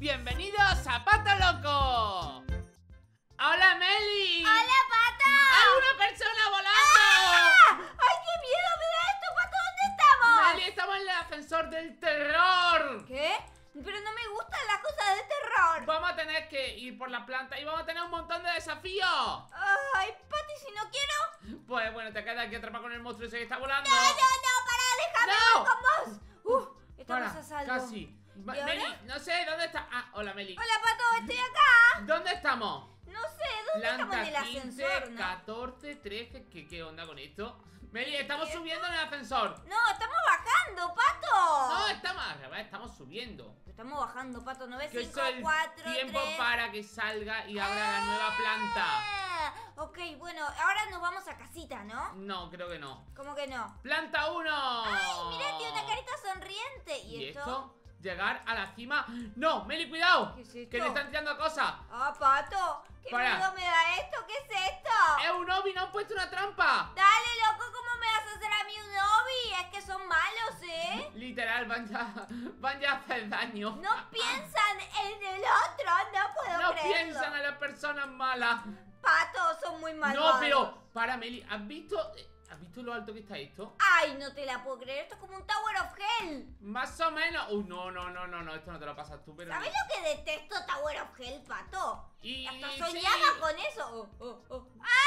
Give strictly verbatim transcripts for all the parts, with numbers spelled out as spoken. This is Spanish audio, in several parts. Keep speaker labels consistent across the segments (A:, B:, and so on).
A: ¡Bienvenidos a Pato Loco! ¡Hola, Meli!
B: ¡Hola, Pato!
A: ¡Hay una persona volando!
B: ¡Ah! ¡Ay, qué miedo me da esto, Pato! ¿Dónde estamos?
A: Meli, estamos en el ascensor del terror.
B: ¿Qué? Pero no me gustan las cosas de terror.
A: Vamos a tener que ir por la planta y vamos a tener un montón de desafíos.
B: Ay, Pato, ¿y si no quiero?
A: Pues bueno, te quedas aquí atrapado con el monstruo ese que está volando.
B: No, no, no, para, déjame
A: ¡No!
B: con vos. Uf, estamos
A: Para,
B: a salvo.
A: casi. Va-
B: ¿Y ahora?
A: Meli, no sé, ¿dónde está? Ah, hola, Meli.
B: Hola, Pato, estoy acá.
A: ¿Dónde estamos?
B: No sé, ¿dónde estamos en el
A: Planta quince,
B: ascensor, no?
A: catorce, trece. ¿Qué, ¿Qué onda con esto? Meli, estamos subiendo en el ascensor.
B: No, estamos bajando, Pato.
A: No, estamos al revés, estamos subiendo.
B: Estamos bajando, Pato, ¿no ves?
A: Que
B: cinco,
A: eso es el
B: cuatro,
A: tiempo
B: tres.
A: para que salga y abra la nueva planta.
B: Ah, ok, bueno, ahora nos vamos a casita, ¿no?
A: No, creo que no.
B: ¿Cómo que no?
A: ¡Planta uno!
B: Ay, mirá, tiene una carita sonriente. ¿Y,
A: ¿Y
B: esto?
A: esto? ¿Llegar a la cima? ¡No! ¡Meli, cuidado!
B: ¿Qué es esto?
A: ¡Que le están tirando cosas!
B: Ah, Pato, qué
A: Para.
B: miedo me da esto. ¿Qué es esto?
A: ¡Es un obi! ¡No han puesto una trampa!
B: Dale, loco, ¿cómo me vas a hacer a mí un obi? Es que son malos, ¿eh?
A: Literal, van ya, van ya a hacer daño.
B: No piensan en el otro, no puedo
A: No
B: creerlo.
A: piensan a las personas malas.
B: Pato, son muy malvados.
A: No, pero, para, Meli, ¿has visto, ¿has visto lo alto que está esto?
B: Ay, no te la puedo creer. Esto es como un Tower of Hell.
A: Más o menos. Uh, no, no, no, no, no, esto no te lo pasas tú, pero.
B: ¿Sabes lo que detesto Tower of Hell, Pato?
A: Y
B: Hasta
A: sí.
B: soñaba con eso. Oh, oh, oh.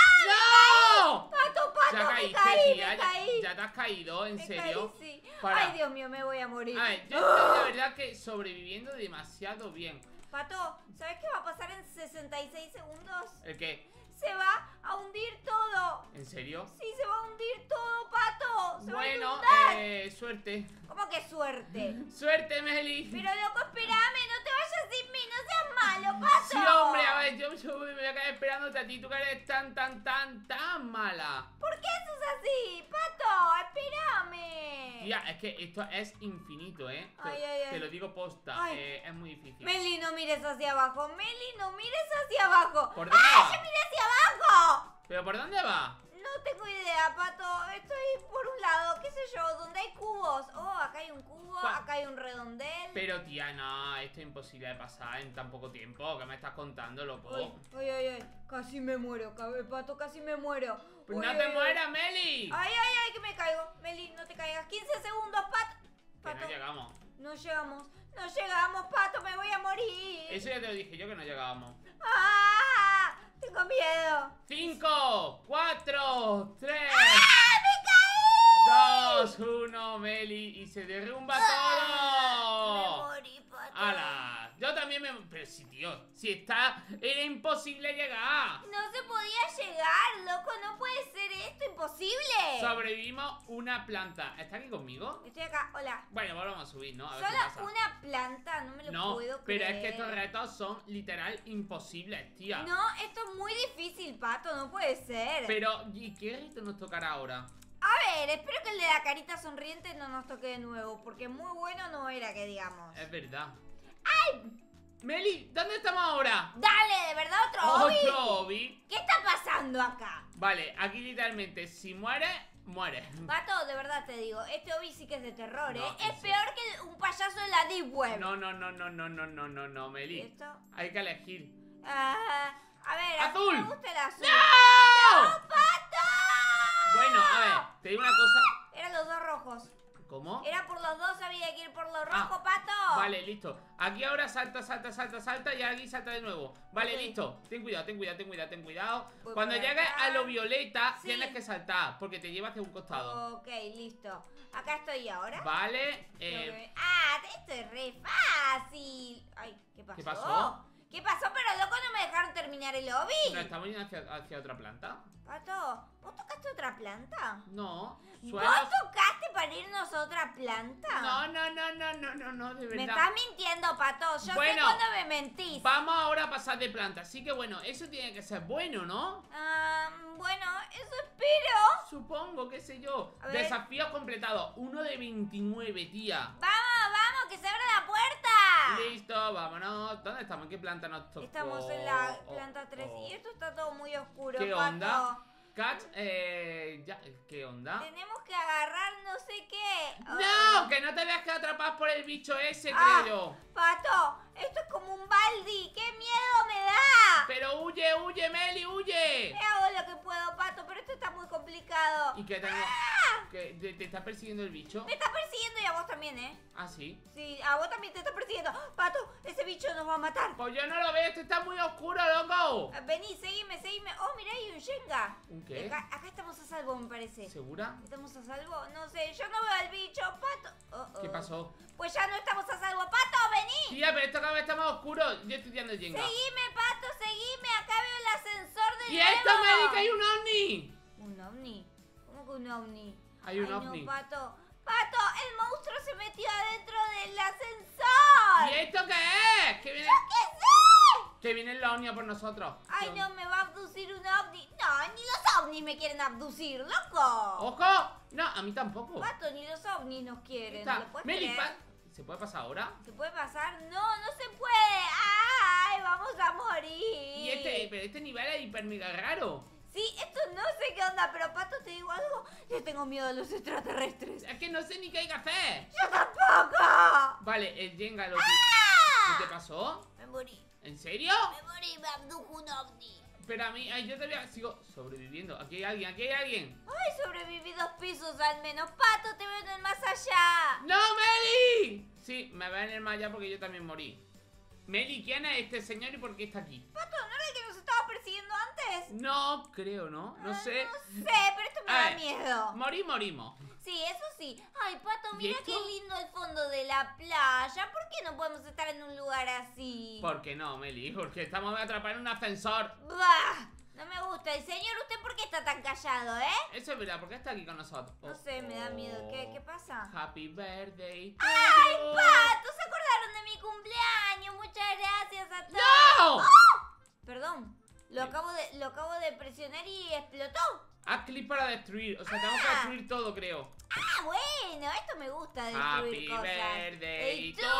A: ¡No!
B: Pato, Pato,
A: Ya
B: me
A: caíste,
B: caí,
A: tía,
B: me
A: ya-
B: caí.
A: Ya, te has caído, ¿en
B: Me
A: serio?
B: caí, sí.
A: Para.
B: Ay, Dios mío, me voy a morir.
A: A ver, yo estoy la verdad que sobreviviendo demasiado bien.
B: Pato, ¿sabes qué va a pasar en sesenta y seis segundos?
A: ¿El qué?
B: Se va a hundir todo.
A: ¿En serio?
B: Sí, se va a hundir todo, Pato. Se
A: Bueno,
B: va a inundar.
A: eh, suerte.
B: ¿Cómo que suerte?
A: Suerte, Meli.
B: Pero loco, espérame, no te vayas sin mí, no seas malo, Pato.
A: Sí, hombre, a ver, yo, yo me voy a quedar esperándote a ti, tú que eres tan, tan, tan, tan mala.
B: ¿Por qué sos así, Pato? Espérame.
A: Tía, es que esto es infinito, ¿eh? Te,
B: Ay, ay, ay.
A: te lo digo posta,
B: Ay.
A: eh, es muy difícil.
B: Meli, no mires hacia abajo. Meli, no mires hacia abajo.
A: ¿Por dónde
B: ¡Ah,
A: va?
B: ya miré hacia abajo!
A: ¿Pero por dónde va?
B: No tengo idea, Pato. Estoy por un lado, qué sé yo, donde hay cubos. Oh, acá hay un cubo,
A: ¿Cuál?
B: acá hay un redondel.
A: Pero tía, no, esto es imposible de pasar en tan poco tiempo. ¿Qué me estás contando, loco?
B: Ay, ay, ay, ay. Casi me muero, cabe, Pato, casi me muero.
A: Pues
B: Uy,
A: no
B: ay,
A: te
B: ay.
A: mueras, Meli.
B: Ay, ay, ay, que me caigo. Meli, no te caigas. quince segundos, Pato.
A: Que
B: Pato,
A: no llegamos.
B: no llegamos. No llegamos, Pato, me voy a morir.
A: Eso ya te lo dije yo que no llegábamos.
B: ¡Ah! Tengo miedo.
A: Cinco, cuatro, tres,
B: ¡Ah, me caí!
A: dos, uno, Meli. Y se derrumba
B: Me
A: todo.
B: morí, Pato.
A: ¡Hala! Yo también me... Pero sí, tío, si está... Era imposible llegar.
B: No se podía llegar, loco. No puede ser esto imposible.
A: Sobrevivimos una planta. ¿Está aquí conmigo?
B: Estoy acá, hola.
A: Bueno, volvamos a subir, ¿no? A ver
B: Solo
A: qué pasa.
B: una planta, no me lo
A: No,
B: puedo
A: pero
B: creer.
A: es que estos retos son literal imposibles, tía.
B: No, esto es muy difícil, Pato, no puede ser.
A: Pero, ¿y qué reto nos tocará ahora?
B: A ver, espero que el de la carita sonriente no nos toque de nuevo, porque muy bueno no era que digamos.
A: Es verdad. Meli, ¿dónde estamos ahora?
B: Dale, ¿de verdad otro Obi?
A: Otro Obi.
B: ¿Qué está pasando acá?
A: Vale, aquí literalmente, si muere, muere.
B: Pato, de verdad te digo, este Obi sí que es de terror,
A: No,
B: ¿eh?
A: en
B: Es
A: serio.
B: peor que un payaso en la Deep Web.
A: No, no, no, no, no, no, no, no, no,
B: ¿Y
A: Meli.
B: esto?
A: Hay que elegir.
B: Ah, a ver, a mí
A: ¡Azul!
B: me gusta el azul.
A: ¡No!
B: ¡No, Pato!
A: Bueno, a ver, te digo una cosa.
B: Eran los dos rojos.
A: ¿Cómo?
B: Era por los dos, había que ir por los
A: Ah,
B: rojos, Pato.
A: Vale, listo. Aquí ahora salta, salta, salta, salta y aquí salta de nuevo. Vale,
B: Ok.
A: listo. Ten cuidado, ten cuidado, ten cuidado, ten cuidado.
B: Voy
A: Cuando
B: por
A: llegues
B: acá.
A: a lo violeta,
B: Sí.
A: tienes que saltar, porque te lleva hacia un costado.
B: Ok, listo. Acá estoy ahora.
A: Vale,
B: Tengo
A: eh,
B: que ver- Ah, esto es re fácil. Ay, ¿qué pasó?
A: ¿Qué pasó?
B: ¿Qué pasó? Pero loco, no me dejaron terminar el lobby.
A: ¿no estamos yendo hacia, hacia otra planta?
B: Pato, ¿vos tocaste otra planta?
A: No,
B: ¿Vos
A: suelos...
B: tocaste para irnos a otra planta?
A: No, no, no, no, no, no, no, de
B: Me
A: verdad.
B: estás mintiendo, Pato. Yo
A: Bueno,
B: sé cuándo me mentís.
A: Vamos ahora a pasar de planta, así que bueno, eso tiene que ser bueno, ¿no?
B: Ah, bueno, eso espero.
A: Supongo, qué sé yo.
B: A ver.
A: Desafíos completados, uno de veintinueve, tía.
B: Vamos, vamos, que se abra la puerta.
A: Listo, vámonos. ¿Dónde estamos? ¿En qué planta nos tocó?
B: Estamos en la
A: Oh,
B: planta
A: oh,
B: tres
A: oh.
B: y esto está todo muy oscuro,
A: ¿Qué
B: Pato.
A: onda? Cat, eh, ya, ¿qué onda?
B: Tenemos que agarrar no sé qué.
A: ¡No! Que no te dejes atrapar por el bicho ese,
B: Ah.
A: creo yo.
B: Pato, esto es como un baldi. ¡Qué miedo me da!
A: Pero huye, huye, Meli, huye.
B: Me hago lo que puedo, Pato, pero esto está muy complicado.
A: ¿Y qué tengo? ¿Qué, te, te está persiguiendo el bicho?
B: Me está persiguiendo y a vos también, ¿eh?
A: Ah, sí.
B: Sí, a vos también te está persiguiendo. Pato, ese bicho nos va a matar.
A: Pues yo no lo veo, esto está muy oscuro, loco.
B: Eh, Vení, seguime, seguime. Oh, mirá, hay un Shenga.
A: ¿Un qué?
B: Acá, acá estamos a salvo, me parece.
A: ¿Segura?
B: ¿Estamos a salvo? No sé, yo no veo al bicho, Pato. Oh, oh.
A: ¿Qué pasó?
B: Pues ya no estamos a salvo. Pato, vení.
A: Tía, pero esto cada vez está más oscuro. Yo estoy tirando el Jenga.
B: Seguime, Pato, seguime. Acá veo el ascensor de
A: ¡Y
B: nuevo.
A: esto, Meli, que hay un ovni!
B: ¿Un ovni? ¿Cómo que un ovni?
A: Hay un
B: Ay,
A: ovni.
B: No, Pato. Pato, el monstruo se metió adentro del ascensor.
A: ¿Y esto qué es? ¿Qué viene?
B: ¿Qué sé?
A: Que viene el ovni a por nosotros.
B: Ay,
A: ¿Qué
B: no,
A: onda?
B: me va a abducir un ovni. No, ni los ovnis me quieren abducir, loco.
A: ¡Ojo! No, a mí tampoco.
B: Pato, ni los ovnis nos quieren.
A: Está.
B: ¿Lo puedes
A: Meli,
B: creer?
A: pa- ¿se puede pasar ahora?
B: ¿Se puede pasar? No, no se puede. ¡Ay, vamos a morir!
A: Y este, pero este nivel es hiper mega raro.
B: Sí, esto no sé qué onda, pero Pato, te digo algo. Le tengo miedo a los extraterrestres.
A: Es que no sé ni qué hay que hacer.
B: ¡Yo tampoco!
A: Vale, el Jenga lo...
B: ¡Ah!
A: ¿Qué te pasó?
B: Me morí.
A: ¿En serio?
B: Me morí, me abdujo un ovni.
A: Pero a mí, ay, yo todavía sigo sobreviviendo. Aquí hay alguien, aquí hay alguien.
B: Ay, sobreviví dos pisos al menos. Pato, te veo en el más allá.
A: ¡No, Meli! Sí, me va en el más allá porque yo también morí. Meli, ¿quién es este señor y por qué está aquí?
B: Pato, ¿no era el que nos estaba persiguiendo antes?
A: No, creo, ¿no? No
B: Ah,
A: sé.
B: No sé, pero esto me
A: A
B: da
A: ver,
B: miedo.
A: Morí, morimos.
B: Sí, eso sí. Ay, Pato,
A: ¿Y
B: mira
A: esto?
B: qué lindo el fondo de la playa. ¿Por qué no podemos estar en un lugar así?
A: ¿Por qué no, Meli? Porque estamos atrapados en un ascensor.
B: Bah, no me gusta. Y señor, ¿usted por qué está tan callado, eh?
A: Eso es verdad, ¿por qué está aquí con nosotros?
B: No sé, me da miedo. ¿Qué, qué pasa?
A: Happy birthday to
B: ¡Ay,
A: you.
B: Pato! Se acordaron de mi cumpleaños. Muchas gracias a todos.
A: ¡No!
B: Perdón, lo acabo de, lo acabo de presionar y explotó.
A: Haz clic para destruir. O sea, tenemos que
B: Ah.
A: destruir todo, creo.
B: Ah, bueno, esto me gusta destruir
A: Happy
B: cosas.
A: birthday
B: ¡El
A: to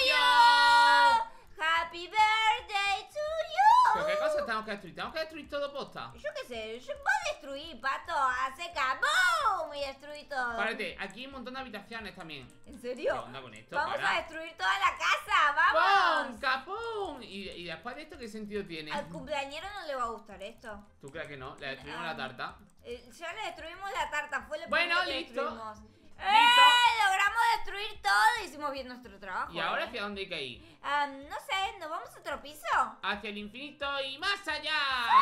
B: tuyo! Happy birthday to you.
A: ¿Pero qué cosas tenemos que destruir? ¿Tenemos que destruir todo posta?
B: Yo qué sé, yo voy a destruir, Pato, hace kaboom y destruí todo.
A: Párate, aquí hay un montón de habitaciones también.
B: ¿En
A: ¿Qué
B: serio?
A: onda con esto?
B: Vamos
A: Para.
B: a destruir toda la casa,
A: ¡Pum!
B: vamos.
A: ¡Capum! ¿Y, y después de esto qué sentido tiene?
B: Al cumpleañero no le va a gustar esto.
A: ¿Tú crees que no? Le destruimos
B: Ah.
A: la tarta.
B: Eh, ya le destruimos la tarta, fue lo
A: Bueno,
B: primero que
A: listo.
B: destruimos. ¡Eh!
A: Listo.
B: Logramos destruir todo y hicimos bien nuestro trabajo.
A: ¿Y ahora
B: ¿eh?
A: hacia dónde hay que ir?
B: Ah, no sé, ¿nos vamos a otro piso?
A: Hacia el infinito y más allá.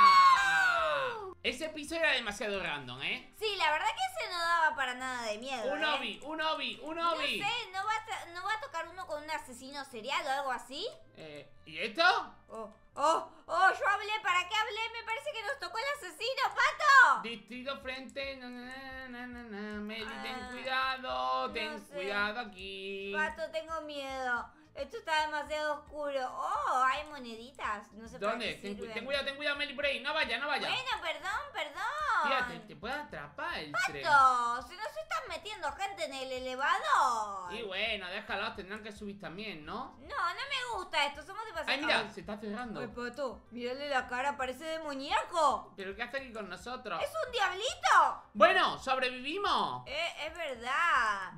A: Ese piso era demasiado random, ¿eh?
B: Sí, la verdad que ese no daba para nada de miedo.
A: Un
B: ¿eh?
A: obi, un obi, un
B: No
A: obi.
B: sé, ¿no va, a ta- ¿no va a tocar uno con un asesino serial o algo así?
A: Eh, ¿Y esto?
B: Oh, oh, oh, yo hablé, ¿para qué hablé? Me parece que nos tocó el asesino, Pato.
A: Distrito frente. Na, na, na, na, na. Meli, ten
B: Ah,
A: cuidado, ten
B: sé.
A: cuidado aquí.
B: Pato, tengo miedo. Esto está demasiado oscuro. Oh, hay moneditas. No sé para
A: ¿Dónde?
B: qué
A: Ten, cu-
B: sirven.
A: ten cuidado, ten cuidado, Meli, por ahí. No vaya, no vaya.
B: Bueno, perdón, perdón.
A: Tía, te, te puede atrapar el tren.
B: Pato, se nos están metiendo gente en el elevador.
A: Y bueno, déjalos, tendrán que subir también, ¿no?
B: No, no me gusta esto, somos demasiado...
A: Ay, mira, se está cerrando.
B: Ay, Pato, mírale la cara, parece demoníaco.
A: ¿Pero qué hace aquí con nosotros?
B: ¡Es un diablito!
A: Bueno, sobrevivimos.
B: Eh, es verdad.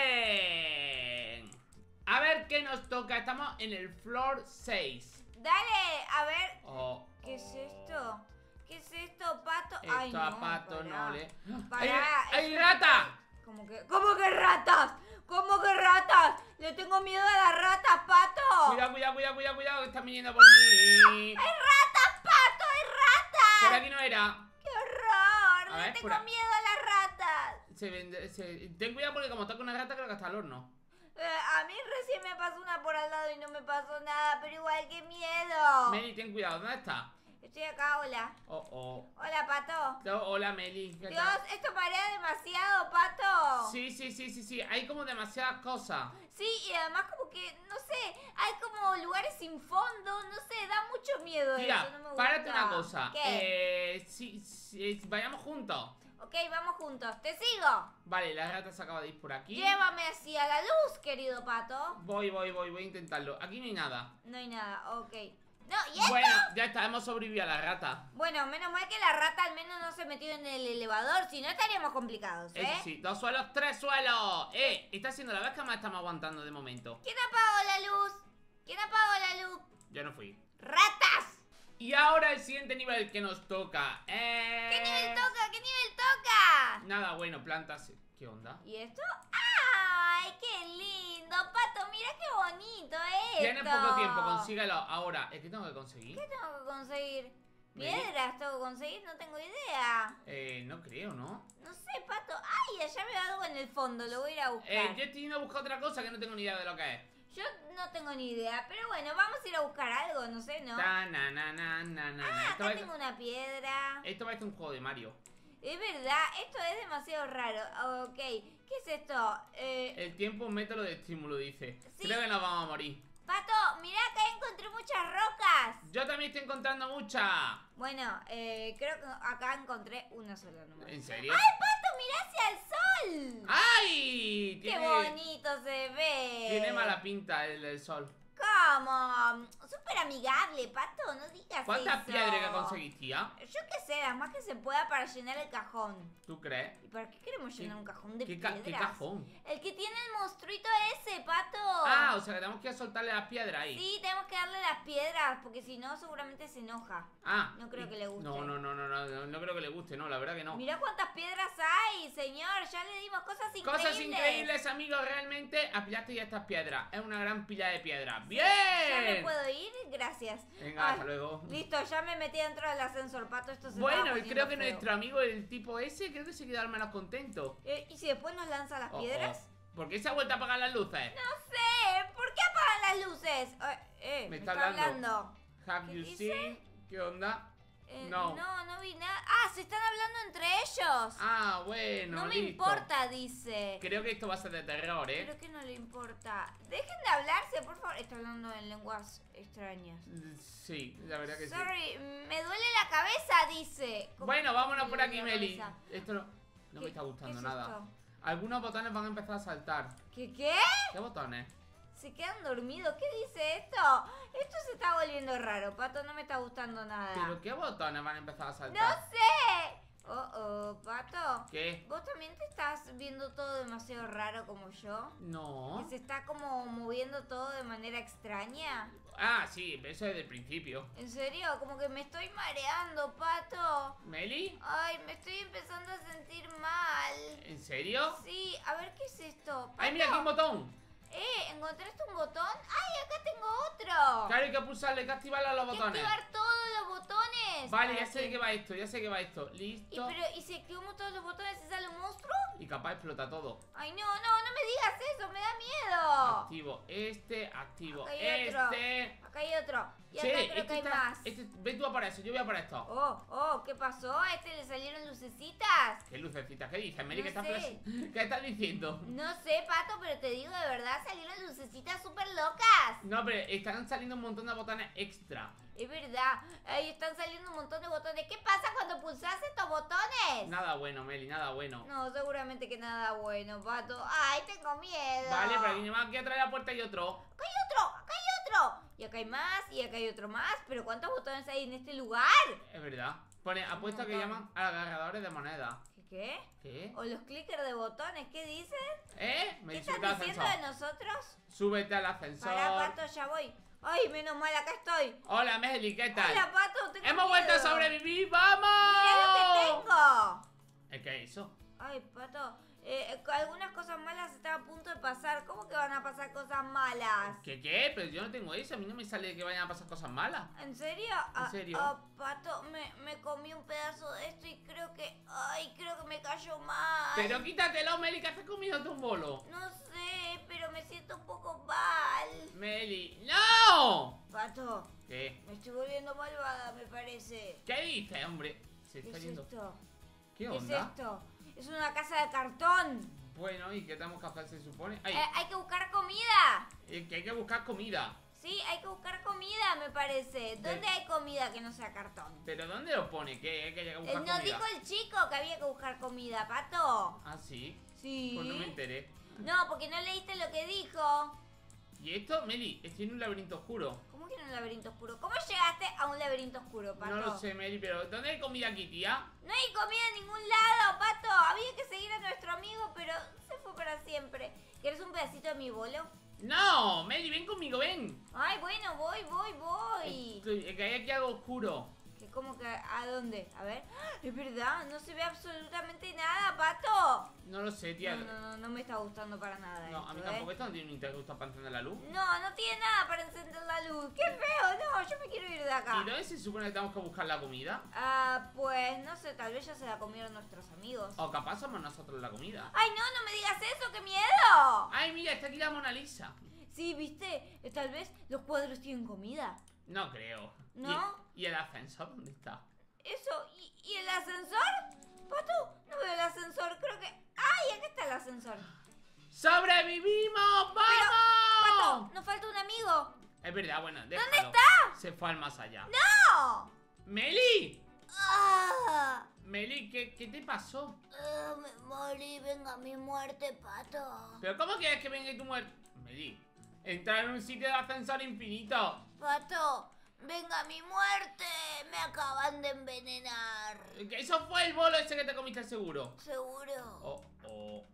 A: Bien. A ver qué nos toca. Estamos en el floor seis.
B: Dale, a ver,
A: Oh,
B: ¿qué es
A: oh.
B: esto? ¿Qué es esto, Pato?
A: Esto
B: Ay,
A: a
B: no,
A: Pato
B: pará.
A: no le...
B: Pará,
A: ¡Ay, ¡Hay
B: es-
A: rata!
B: ¿Cómo que, ¿Cómo que ratas? ¿Cómo que ratas? Le tengo miedo a las ratas, Pato.
A: Cuidado, cuidado, cuidado, cuidado, cuidado, que están viniendo por mí.
B: ¡Hay ratas, Pato! ¡Hay ratas!
A: Por aquí no era.
B: ¡Qué horror!
A: A
B: Le
A: ver,
B: tengo
A: por a-
B: miedo a las ratas.
A: Se vende, se... Ten cuidado porque como toca una rata creo que hasta el horno.
B: Eh, a mí recién me pasó una por al lado y no me pasó nada, pero igual, qué miedo.
A: Meli, ten cuidado, ¿dónde está?
B: Estoy acá, hola.
A: Oh, oh.
B: Hola, Pato.
A: No, hola, Meli. ¿qué
B: Dios,
A: tal?
B: esto marea demasiado, Pato.
A: Sí, sí, sí, sí, sí. Hay como demasiadas cosas.
B: Sí, y además como que, no sé, hay como lugares sin fondo, no sé, da mucho miedo
A: Tía,
B: eso, no me gusta.
A: párate una cosa.
B: ¿Qué?
A: Eh, sí, sí, vayamos juntos.
B: Ok, vamos juntos, te sigo.
A: Vale, la rata se acaba de ir por aquí.
B: Llévame hacia la luz, querido Pato.
A: Voy, voy, voy, voy a intentarlo. Aquí no hay nada.
B: No hay nada, ok. No, ¿y esto?
A: Bueno, ya está, hemos sobrevivido a la rata.
B: Bueno, menos mal que la rata al menos no se metió en el elevador, si no estaríamos complicados, ¿eh?
A: Eso sí, dos suelos, tres suelos. Eh, está siendo la vez que más estamos aguantando de momento.
B: ¿Quién apagó la luz? ¿Quién apagó la luz?
A: Yo no fui.
B: ¡Ratas!
A: Y ahora el siguiente nivel que nos toca eh...
B: ¿Qué nivel toca? ¿Qué nivel toca?
A: Nada, bueno, plantas. ¿Qué onda?
B: ¿Y esto? ¡Ay, qué lindo! Pato, mira qué bonito esto.
A: Tiene poco tiempo, consíguelo ahora. ¿Es que tengo que conseguir?
B: ¿Qué tengo que conseguir?
A: ¿Meli?
B: ¿Piedras tengo que conseguir? No tengo idea.
A: Eh, no creo, ¿no?
B: No sé, Pato. ¡Ay, allá veo algo en el fondo! Lo voy a ir a buscar.
A: Eh, yo estoy yendo a buscar otra cosa que no tengo ni idea de lo que es.
B: Yo no tengo ni idea, pero bueno, vamos a ir a buscar algo, no sé, ¿no?
A: Ta, na, na, na, na, na.
B: Ah,
A: Esto,
B: acá
A: parece...
B: tengo una piedra.
A: Esto parece un juego de Mario.
B: Es verdad, esto es demasiado raro. Ok, ¿qué es esto? Eh,
A: El tiempo es un método de estímulo, dice.
B: Sí.
A: Creo que nos vamos a morir.
B: Pato, mira, acá encontré muchas rocas.
A: Yo también estoy encontrando mucha.
B: Bueno, eh, creo que acá encontré una sola nomás.
A: ¿En serio?
B: ¡Ay, Pato, mira hacia el sol!
A: ¡Ay!
B: ¡Qué
A: Tiene,
B: bonito se ve!
A: tiene mala pinta el, el sol.
B: ¿Cómo? Súper amigable, Pato, no digas
A: ¿Cuántas
B: eso.
A: piedras que conseguís, tía?
B: Yo qué sé, las más que se pueda para llenar el cajón.
A: ¿Tú crees?
B: ¿Y para qué queremos llenar un cajón de
A: ¿Qué, ca-
B: piedras?
A: qué cajón?
B: El que tiene el monstruito ese, Pato.
A: Ah, o sea que tenemos que ir a soltarle las piedras ahí.
B: Sí, tenemos que darle las piedras, porque si no seguramente se enoja.
A: Ah.
B: No creo
A: y-
B: que le guste.
A: No, no, no, no, no, no, no creo que le guste, no, la verdad que no.
B: Mira cuántas piedras hay, señor. Ya le dimos cosas increíbles.
A: Cosas increíbles, amigos, realmente apilaste ya estas piedras. Es una gran pila de piedras. ¡Bien!
B: ¿Ya me puedo ir? Gracias.
A: Venga,
B: Ay,
A: hasta luego.
B: Listo, ya me metí dentro del ascensor, Pato. Esto se
A: Bueno,
B: estaba
A: y
B: poniendo
A: creo que
B: feo.
A: nuestro amigo, el tipo ese, creo que se queda al menos contento.
B: Eh, ¿Y si después nos lanza las
A: Oh,
B: piedras?
A: oh. ¿Por qué se ha vuelto a apagar las luces?
B: No sé. ¿Por qué apagan las luces? Eh, eh, me, está, hablando.
A: Have
B: ¿Qué
A: you
B: dice?
A: seen? ¿Qué onda?
B: Eh,
A: No.
B: no, no vi nada. Ah, se están hablando entre ellos.
A: Ah, bueno,
B: no me
A: listo.
B: importa, dice.
A: Creo que esto va a ser de terror, ¿eh?
B: Pero que no le importa. Dejen de hablarse, por favor. Está hablando en lenguas extrañas.
A: Sí, la verdad que sí.
B: Sorry, me duele la cabeza, dice. ¿Cómo
A: Bueno,
B: me
A: vámonos por
B: duele
A: aquí,
B: la
A: Meli.
B: cabeza?
A: Esto no, no
B: ¿Qué-
A: me está gustando
B: qué es
A: nada.
B: esto?
A: Algunos botones van a empezar a saltar.
B: ¿Qué qué?
A: ¿Qué botones?
B: Se quedan dormidos. ¿Qué dice esto? Esto se está volviendo raro, Pato. No me está gustando nada.
A: ¿Pero qué botones van a empezar a
B: ¡No
A: saltar?
B: sé! Oh, oh, Pato.
A: ¿Qué?
B: ¿Vos también te estás viendo todo demasiado raro como yo?
A: No.
B: ¿Que se está como moviendo todo de manera extraña?
A: Ah, sí, eso es del principio.
B: ¿En serio? Como que me estoy mareando, Pato.
A: ¿Meli?
B: Ay, me estoy empezando a sentir mal.
A: ¿En serio?
B: Sí, a ver qué es esto. Pato.
A: ¡Ay, mira aquí un botón!
B: Eh, ¿encontraste un botón? ¡Ay, acá tengo otro!
A: Claro, hay que pulsarle, hay que activarle a los
B: Hay que
A: botones.
B: activar todos los botones.
A: Vale,
B: para
A: ya sé de
B: que-
A: qué va esto, ya sé de qué va esto.
B: Y,
A: Listo.
B: pero, ¿y si activamos todos los botones y sale un monstruo?
A: Y capaz explota todo.
B: Ay, no, no, no me digas eso, me da miedo.
A: Activo este, activo
B: Acá hay otro.
A: este.
B: Acá hay otro. Y
A: Sí,
B: acá creo
A: este
B: que hay
A: está-
B: más.
A: este- ven tú a por eso, yo voy a por esto.
B: Oh, oh, ¿qué pasó? ¿A este le salieron lucecitas?
A: ¿Qué lucecitas? ¿Qué dices, Meli?
B: No
A: ¿Qué estás,
B: sé.
A: flash- ¿Qué estás diciendo?
B: No sé, Pato, pero te digo de verdad, salieron lucecitas súper locas.
A: No, pero están saliendo un montón de botones extra.
B: Es verdad, ahí están saliendo un montón de botones. ¿Qué pasa cuando pulsas estos botones?
A: Nada bueno, Meli, nada bueno.
B: No, seguramente que nada bueno, Pato. Ay, tengo miedo.
A: Vale, pero aquí nomás aquí atrás de la puerta hay otro.
B: Acá hay otro, acá hay otro. Y acá hay más, y acá hay otro más. Pero ¿cuántos botones hay en este lugar?
A: Es verdad. Pone, apuesto que
B: montón.
A: llaman a agarradores de moneda.
B: ¿Qué qué?
A: ¿Qué?
B: ¿O los clickers de botones? ¿Qué dicen?
A: ¿Eh? Me
B: ¿Qué
A: dice
B: están
A: al
B: diciendo
A: ascensor.
B: de nosotros?
A: Súbete al ascensor.
B: Pará, Pato, ya voy. Ay, menos mal, acá estoy.
A: Hola, Meli, ¿qué tal?
B: Hola, Pato, tengo
A: ¡Hemos vuelto a
B: miedo.
A: sobrevivir! ¡Vamos!
B: Mira lo que tengo.
A: ¿El qué es eso?
B: Ay, Pato, eh, eh, algunas cosas malas están a punto de pasar. ¿Cómo que van a pasar cosas malas?
A: ¿Qué qué? Pero yo no tengo eso. A mí no me sale que vayan a pasar cosas malas.
B: ¿En serio? Ah,
A: serio?
B: ah, Pato, me, me comí un pedazo de esto y creo que... Ay, creo que me cayó mal.
A: Pero quítatelo, Meli, que haces comiéndote un bolo.
B: No sé, pero me siento un poco mal.
A: Meli, ¡no!
B: Pato,
A: ¿Qué?
B: me estoy volviendo malvada, me parece.
A: ¿Qué dices, hombre? Se
B: ¿Qué
A: está
B: es
A: yendo.
B: esto?
A: ¿Qué
B: ¿Qué
A: onda?
B: es esto? Es una casa de cartón.
A: Bueno, ¿y qué tenemos que hacer, se supone? Ay,
B: Eh, hay que buscar comida.
A: eh, que hay que buscar comida.
B: Sí, hay que buscar comida, me parece. ¿Dónde
A: De-
B: hay comida que no sea cartón?
A: ¿Pero dónde lo pone? ¿Que hay que
B: Eh,
A: buscar
B: nos
A: comida?
B: dijo el chico que había que buscar comida, Pato.
A: Ah, sí.
B: Sí.
A: Pues no me enteré.
B: No, porque no leíste lo que dijo.
A: ¿Y esto, Meli? Estoy en un laberinto oscuro.
B: ¿Cómo que en un laberinto oscuro? ¿Cómo llegaste a un laberinto oscuro, Pato?
A: No lo sé, Meli, pero ¿dónde hay comida aquí, tía?
B: No hay comida en ningún lado, Pato. Había que seguir a nuestro amigo, pero se fue para siempre. ¿Quieres un pedacito de mi bolo?
A: No, Meli, ven conmigo, ven.
B: Ay, bueno, voy, voy, voy.
A: Estoy, es que hay aquí algo oscuro.
B: ¿Qué, cómo que a dónde? A ver. ¡Ah! Es verdad, no se ve absolutamente nada, Pato.
A: No lo sé, tía.
B: No, no, no, no me está gustando para nada.
A: No, a mí
B: esto, ¿eh?
A: tampoco. Esto no tiene un interruptor para encender la luz.
B: No, no tiene nada para encender la luz. ¡Qué feo! No, yo me quiero ir de acá.
A: ¿Y dónde se supone que tenemos que buscar la comida?
B: Ah, pues no sé, tal vez ya se la comieron nuestros amigos.
A: O capaz somos nosotros la comida.
B: ¡Ay, no, no me digas eso! ¡Qué miedo!
A: Ay, mira, está aquí la Mona Lisa.
B: Sí, ¿viste? Eh, Tal vez los cuadros tienen comida.
A: No creo.
B: ¿No?
A: ¿Y, y el ascensor dónde está?
B: ¿Eso? ¿Y, y el ascensor? Pato, no veo el ascensor. Creo que... ¡Ay, acá está el ascensor!
A: ¡Sobrevivimos! ¡Vamos!
B: Pato, nos falta un amigo.
A: Es verdad, bueno, déjalo.
B: ¿Dónde está?
A: Se fue al más allá.
B: ¡No!
A: ¡Meli!
B: ¡Ah!
A: Meli, ¿qué, qué te pasó?
B: Ah, me morí, venga mi muerte, Pato.
A: ¿Pero cómo quieres que venga tu muerte? Meli, entrar en un sitio de ascensor infinito.
B: Pato, venga mi muerte. Me acaban de envenenar.
A: Que Eso fue el bolo ese que te comiste seguro.
B: Seguro.
A: Oh, oh.